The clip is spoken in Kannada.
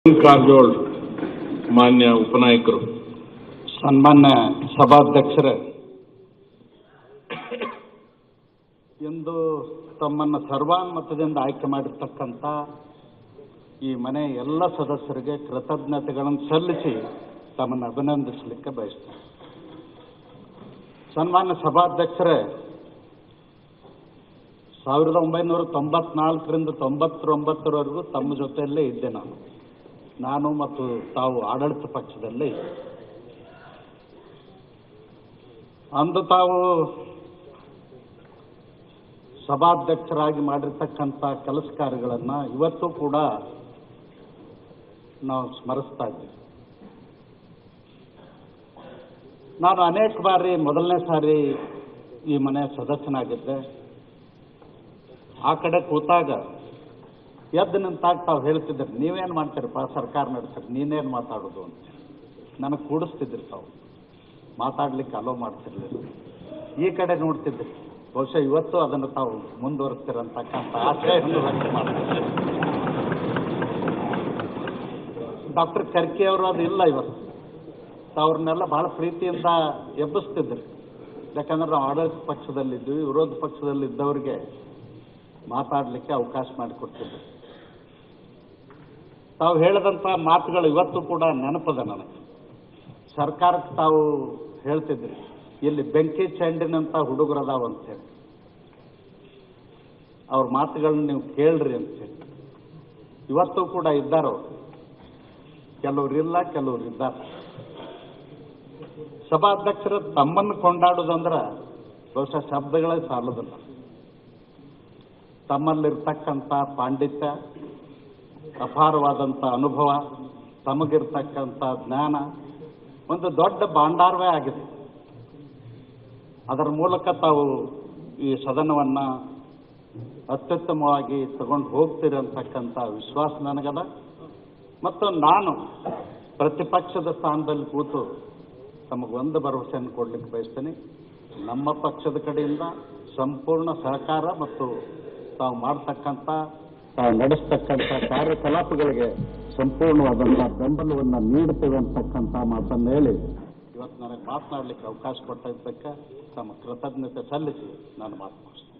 ಕಾರಜೋಳ ಮಾನ್ಯ ಉಪನಾಯಕರು, ಸನ್ಮಾನ್ಯ ಸಭಾಧ್ಯಕ್ಷರೇ, ಇಂದು ತಮ್ಮನ್ನು ಸರ್ವಾನುಮತದಿಂದ ಆಯ್ಕೆ ಮಾಡಿರ್ತಕ್ಕಂಥ ಈ ಮನೆ ಎಲ್ಲ ಸದಸ್ಯರಿಗೆ ಕೃತಜ್ಞತೆಗಳನ್ನು ಸಲ್ಲಿಸಿ ತಮ್ಮನ್ನು ಅಭಿನಂದಿಸಲಿಕ್ಕೆ ಬಯಸ್ತೇನೆ. ಸನ್ಮಾನ್ಯ ಸಭಾಧ್ಯಕ್ಷರೇ, 1994ರಿಂದ 99ರವರೆಗೂ ತಮ್ಮ ಜೊತೆಯಲ್ಲೇ ಇದ್ದೆ. ನಾನು ಮತ್ತು ತಾವು ಆಡಳಿತ ಪಕ್ಷದಲ್ಲೇ ಇದ್ದೆ. ಅಂದು ತಾವು ಸಭಾಧ್ಯಕ್ಷರಾಗಿ ಮಾಡಿರ್ತಕ್ಕಂಥ ಕೆಲಸ ಕಾರ್ಯಗಳನ್ನು ಇವತ್ತು ಕೂಡ ನಾವು ಸ್ಮರಿಸ್ತಾ ಇದ್ದೀವಿ. ನಾನು ಅನೇಕ ಬಾರಿ ಮೊದಲನೇ ಸಾರಿ ಈ ಮನೆ ಸದಸ್ಯನಾಗಿದ್ದೆ. ಆ ಕಡೆ ಕೂತಾಗ ಎದ್ದು ನಿಂತಾಗ ತಾವು ಹೇಳ್ತಿದ್ರಿ, ನೀವೇನು ಮಾಡ್ತೀರಪ್ಪ, ಸರ್ಕಾರ ನಡೆಸ್ರಿ, ನೀನೇನು ಮಾತಾಡೋದು ಅಂತ ನನಗೆ ಕೂಡಿಸ್ತಿದ್ರಿ. ತಾವು ಮಾತಾಡ್ಲಿಕ್ಕೆ ಅಲೋ ಮಾಡ್ತಿರ್ಲಿಲ್ಲ. ಈ ಕಡೆ ನೋಡ್ತಿದ್ರಿ. ಬಹುಶಃ ಇವತ್ತು ಅದನ್ನು ತಾವು ಮುಂದುವರಿಸ್ತಿರಂತಕ್ಕಂಥ ಆಶಯವನ್ನು ವ್ಯಕ್ತ ಮಾಡ್ತಿದ್ರಿ. ಡಾಕ್ಟರ್ ಖರ್ಗೆ ಅವರು ಅದು ಇಲ್ಲ ಇವತ್ತು. ಅವ್ರನ್ನೆಲ್ಲ ಬಹಳ ಪ್ರೀತಿಯಿಂದ ಎಬ್ಬಿಸ್ತಿದ್ರಿ. ಯಾಕಂದ್ರೆ ನಾವು ಆಡಳಿತ ಪಕ್ಷದಲ್ಲಿದ್ವಿ, ವಿರೋಧ ಪಕ್ಷದಲ್ಲಿದ್ದವರಿಗೆ ಮಾತಾಡಲಿಕ್ಕೆ ಅವಕಾಶ ಮಾಡಿಕೊಡ್ತಿದ್ವಿ. ತಾವು ಹೇಳಿದಂಥ ಮಾತುಗಳು ಇವತ್ತು ಕೂಡ ನೆನಪದ ನನಗೆ. ಸರ್ಕಾರಕ್ಕೆ ತಾವು ಹೇಳ್ತಿದ್ರಿ, ಇಲ್ಲಿ ಬೆಂಕಿ ಚೆಂಡಿನಂಥ ಹುಡುಗರದಾವ ಅಂತೇಳಿ, ಅವ್ರ ಮಾತುಗಳನ್ನ ನೀವು ಕೇಳ್ರಿ ಅಂತೇಳಿ. ಇವತ್ತು ಕೂಡ ಇದ್ದಾರವ್ರು. ಕೆಲವ್ರು ಇಲ್ಲ, ಕೆಲವ್ರು ಇದ್ದಾರೆ. ಸಭಾಧ್ಯಕ್ಷರು ತಮ್ಮನ್ನು ಕೊಂಡಾಡೋದಂದ್ರೆ ಬಹುಶಃ ಶಬ್ದಗಳೇ ಸಾಲೋದಿಲ್ಲ. ತಮ್ಮಲ್ಲಿರ್ತಕ್ಕಂಥ ಪಾಂಡಿತ್ಯ, ಅಪಾರವಾದಂಥ ಅನುಭವ, ತಮಗಿರ್ತಕ್ಕಂಥ ಜ್ಞಾನ ಒಂದು ದೊಡ್ಡ ಭಾಂಡಾರವೇ ಆಗಿದೆ. ಅದರ ಮೂಲಕ ತಾವು ಈ ಸದನವನ್ನು ಅತ್ಯುತ್ತಮವಾಗಿ ತಗೊಂಡು ಹೋಗ್ತೀರಿ ಅಂತಕ್ಕಂಥ ವಿಶ್ವಾಸ ನನಗದ. ಮತ್ತು ನಾನು ಪ್ರತಿಪಕ್ಷದ ಸ್ಥಾನದಲ್ಲಿ ಕೂತು ತಮಗೊಂದು ಭರವಸೆಯನ್ನು ಕೊಡಲಿಕ್ಕೆ ಬಯಸ್ತೇನೆ. ನಮ್ಮ ಪಕ್ಷದ ಕಡೆಯಿಂದ ಸಂಪೂರ್ಣ ಸಹಕಾರ ಮತ್ತು ತಾವು ಮಾಡ್ತಕ್ಕಂಥ, ತಾವು ನಡೆಸ್ತಕ್ಕಂಥ ಕಾರ್ಯಕಲಾಪಗಳಿಗೆ ಸಂಪೂರ್ಣವಾದಂಥ ಬೆಂಬಲವನ್ನು ನೀಡುತ್ತೇವೆ ಅಂತಕ್ಕಂಥ ಮಾತನ್ನು ಹೇಳಿ ಇವತ್ತು ನನಗೆ ಮಾತನಾಡಲಿಕ್ಕೆ ಅವಕಾಶ ಕೊಟ್ಟಿದ್ದಕ್ಕೆ ತಮ್ಮ ಕೃತಜ್ಞತೆ ಸಲ್ಲಿಸಿ ನಾನು ಮಾತು ಮುಗಿಸ್ತೇನೆ.